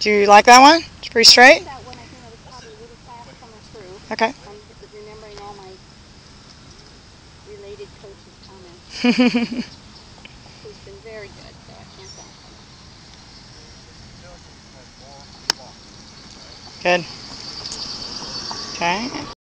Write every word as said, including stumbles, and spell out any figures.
Do you like that one? It's pretty straight? That one, I think I was probably a little fast coming through. Okay. I'm remembering all my related coaches' comments. Who's been very good, so I can't thank him. Good. Okay.